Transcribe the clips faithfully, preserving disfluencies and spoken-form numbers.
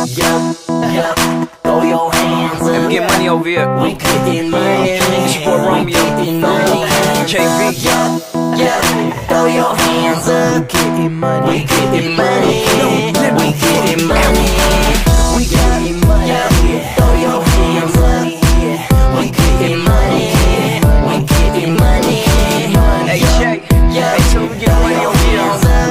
Yeah, yeah, throw your hands up. Let's get money over here. We getting money. Feat.Romeo, J Bigga. Yeah, yeah, throw your hands up. We getting money. We getting money. We getting money. We getting money. Throw your hands up. We getting money. We getting money. Hey Jay, yeah, hey, so we get money over here.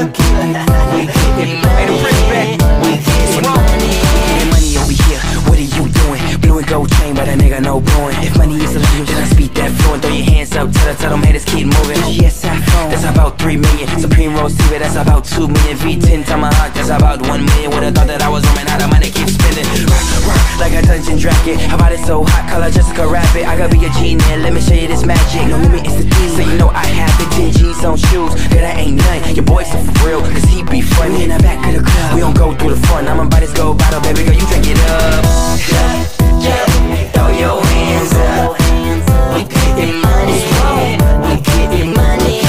We getting money. Hey, the Prince back. We getting money. Getting money over here, what are you doing? Blue and gold chain, but a nigga no blowing. If money is a language, then I speak that fluent. Throw your hands up, tell, tell them haters keep moving. Yes, I phone, that's about three million. Supreme Rose T V, that's about two million. V ten Tomahawk, that's about one million. Would've thought that I was roaming out of money, keep spending. Rock, rock, like a dungeon dragon. How about it so hot, color Jessica Rabbit? I gotta be a genie, let me show you this magic. No limit is the thing, so you know I have it. ten G's on shoes, yeah, that ain't none. Your boy so for real, cause he be funny. In the back of the club, we don't go through the front. I'ma buy this gold bottle, baby girl, you drink it up. Yeah, yeah, throw your hands up. We getting money. We getting money.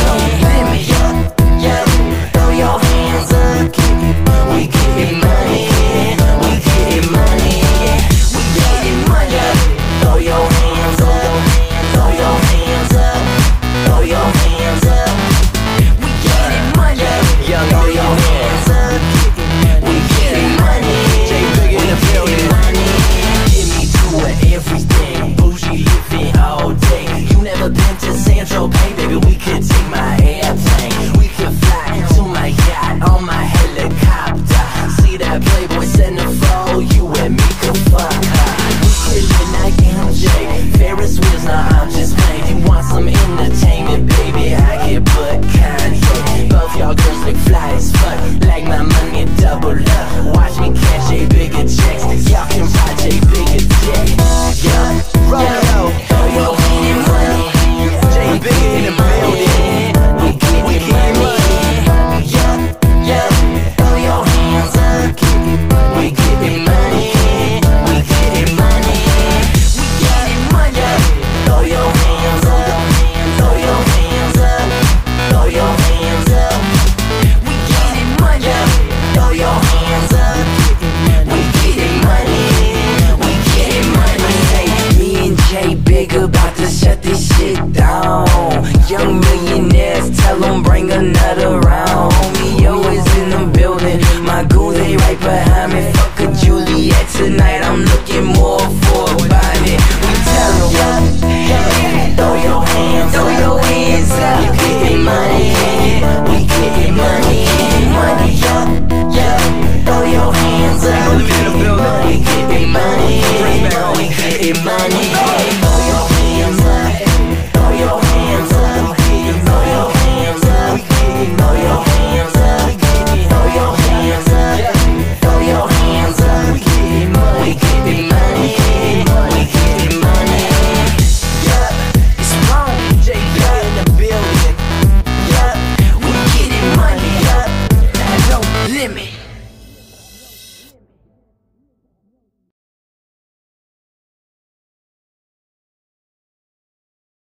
Yeah, yeah, throw your hands up. We getting money. We getting money. We getting money. Throw your hands up. Throw your hands up. Throw your hands up. We getting money. Young Throw your hands up. We getting money. J Bigga in the building. Get me to everything, bougie living all day. You never been to San Tropez, baby, we could take my airplane. We could fly to my yacht on my helicopter. See that Playboy centerfold, you and me could fuck her. We chillin' like M J, Ferris wheels, nah, I'm just playing. You want some entertainment, baby, I can put Kanye. Both y'all girls look fly as fuck, like my money double up. Watch me cash J Bigga checks, y'all can buy J Bigga check. Yeah, Romeo, throw your hands up. J Bigga in the building. We getting money. Yeah, yeah, throw your hands up. We getting money. We getting money. We getting money. Throw your hands up. Throw your hands up. Throw your hands up. We getting money. Throw your hands up. We getting money. We getting money. Hey, me and J Bigga about to shut this shit down. Young millionaires, tell them bring another round. Homie, yo is in the building. My goons, they right behind me. Fuck a Juliet tonight, I'm looking more